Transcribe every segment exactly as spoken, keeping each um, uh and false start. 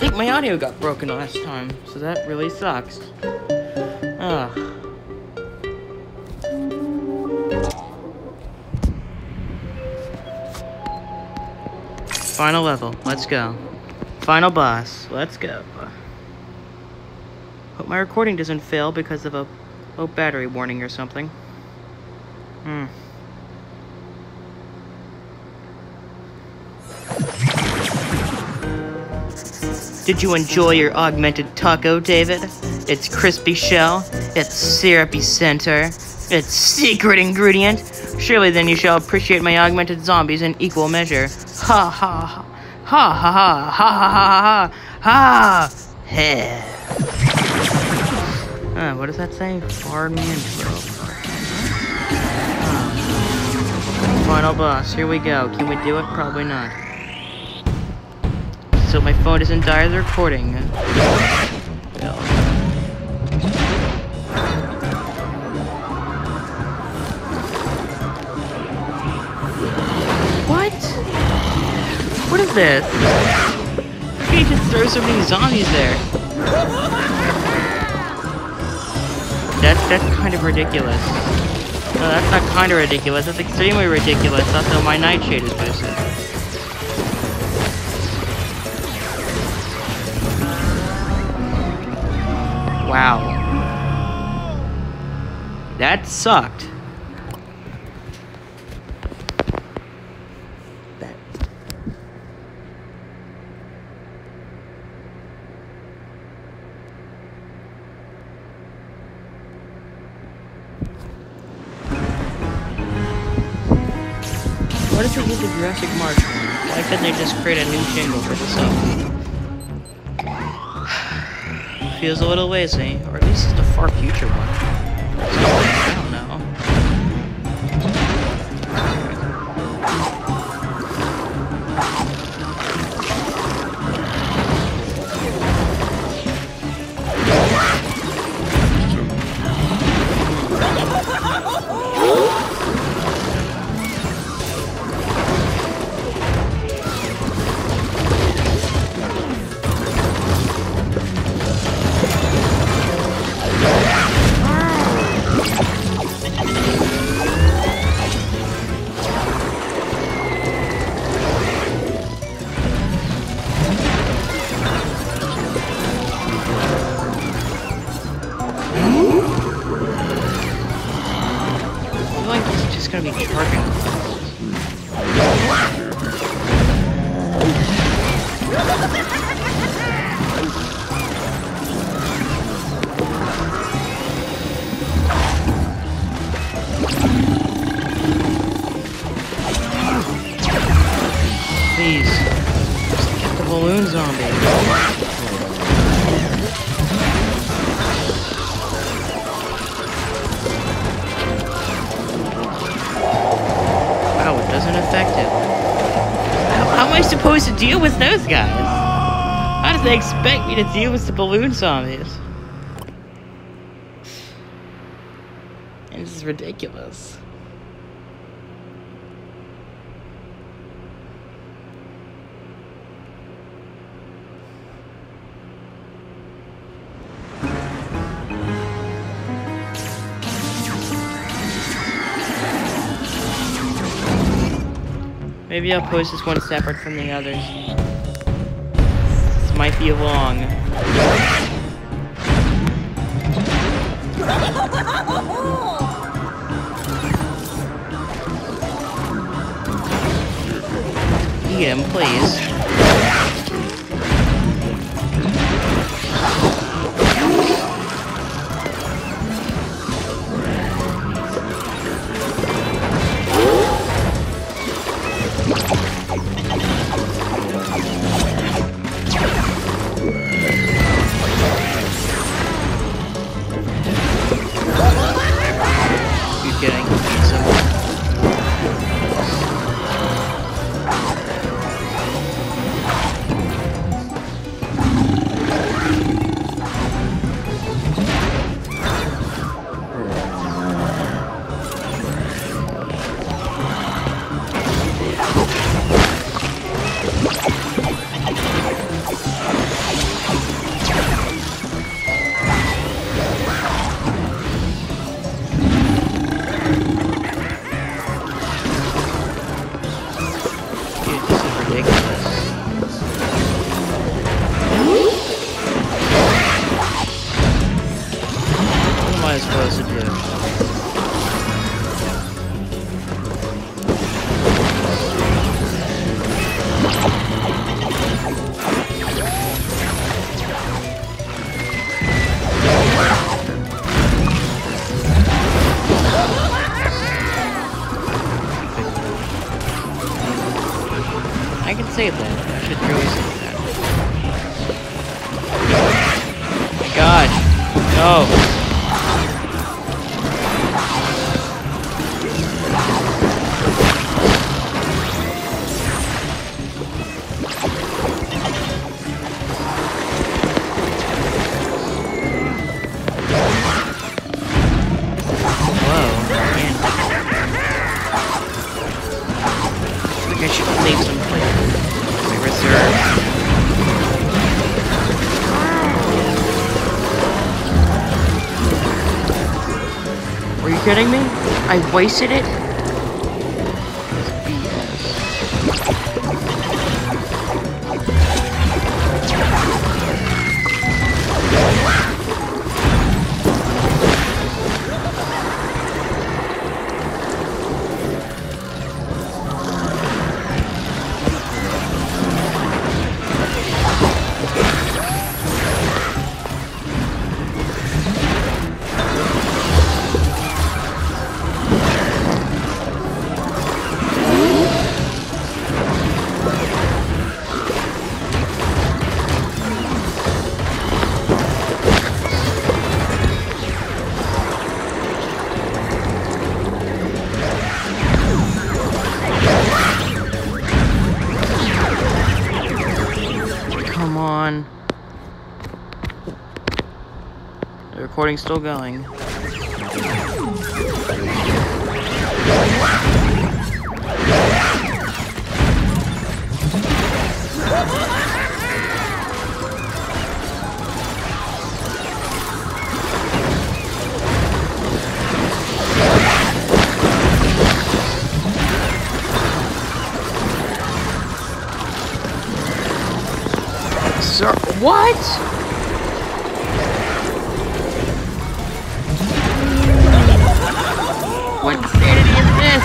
think my audio got broken last time, so that really sucks. Ugh. Final level, let's go. Final boss, let's go. Hope my recording doesn't fail because of a low battery warning or something. Hmm. Did you enjoy your augmented taco, David? Its crispy shell, its syrupy center, its secret ingredient? Surely then you shall appreciate my augmented zombies in equal measure. Ha ha ha. Ha ha ha ha ha ha ha ha. Uh, what does that say? Pardon me intro. Uh, final boss, here we go. Can we do it? Probably not. So my phone doesn't die as a recording. Well. What? What is this? How can you just throw so many zombies there? That's that's kind of ridiculous. No, that's not kind of ridiculous. That's extremely ridiculous. Also, my nightshade is boosted. Wow. That sucked. That. What if we use the Jurassic March one? Why couldn't they just create a new jingle for the song? Feels a little lazy, or at least it's the far future one. I don't know. Gonna be charging. Please, just get the balloon zombie. Effective. How, how am I supposed to deal with those guys? How do they expect me to deal with the balloon zombies? And this is ridiculous. Maybe I'll post this one separate from the others. This might be long. Eat him, please. save that. I should really save that. Oh my god. No. I should leave some my reserve. Are you kidding me? I wasted it? Come on. The recording's still going. Sir, what? What insanity is this?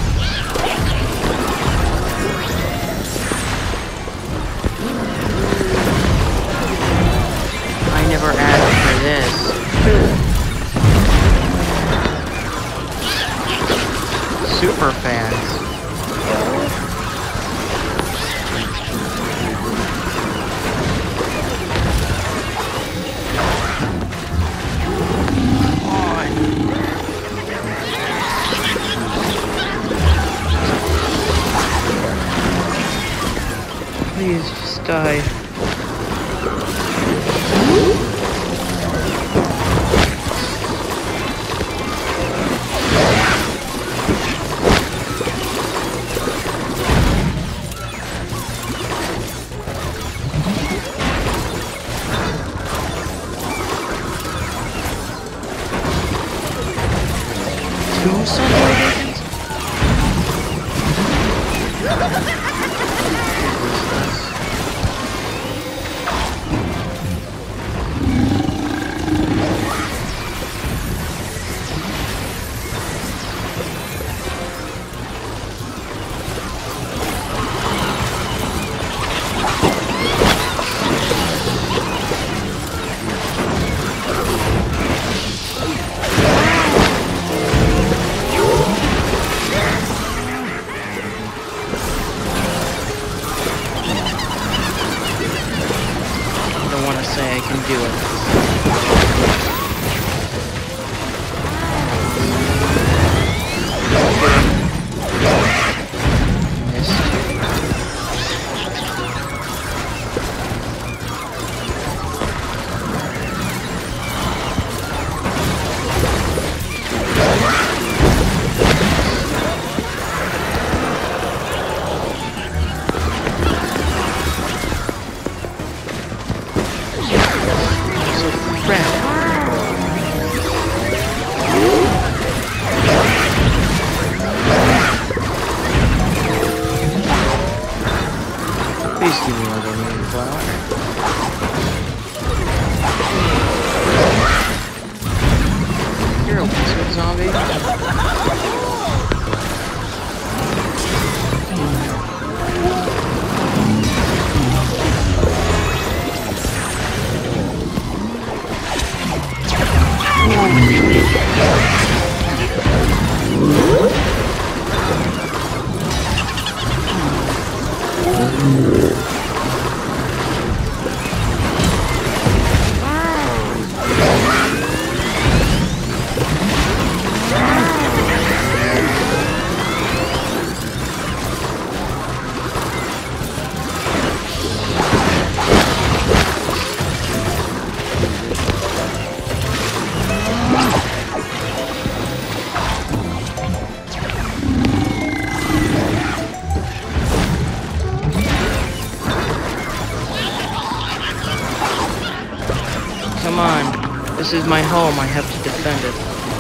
I never asked for this. Super fans. Please just die. Two Sunday editions? Say I can do it. Please give me another mini flower. You're a wizard zombie. Mm-hmm. come on. This is my home. I have to defend it.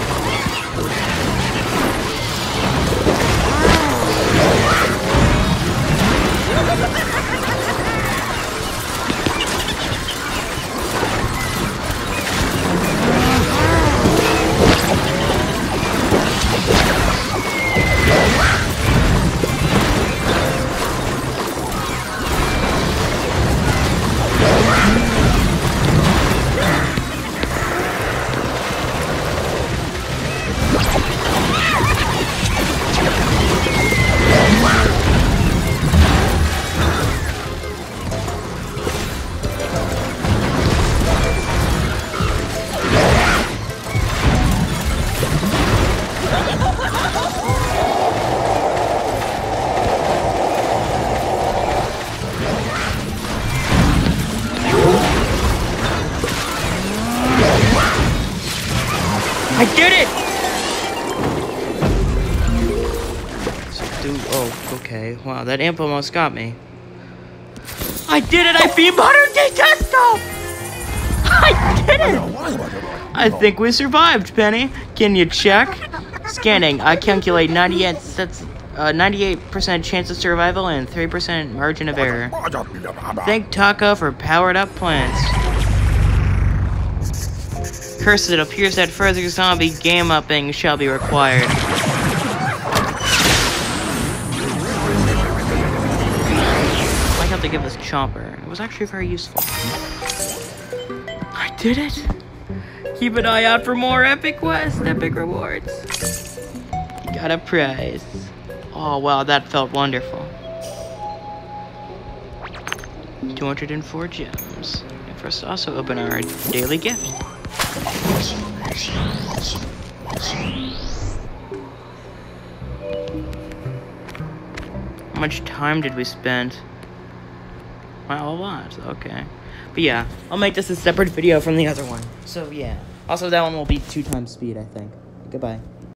I did it! Dude, oh, okay. Wow, that imp almost got me. I did it! I beat modern day Dustup! I did it! I think we survived, Penny. Can you check? Scanning. I calculate ninety-eight that's uh, ninety-eight percent chance of survival and three percent margin of error. Thank Taco for powered up plants. Cursed, it appears that further zombie game upping shall be required. I have to give this chomper. It was actually very useful. I did it! Keep an eye out for more epic quests, epic rewards. Got a prize. Oh wow, that felt wonderful. two hundred four gems. And first also open our daily gift. How much time did we spend? Wow, a lot. Okay. But yeah, I'll make this a separate video from the other one. So yeah. Also, that one will be two times speed, I think. Goodbye.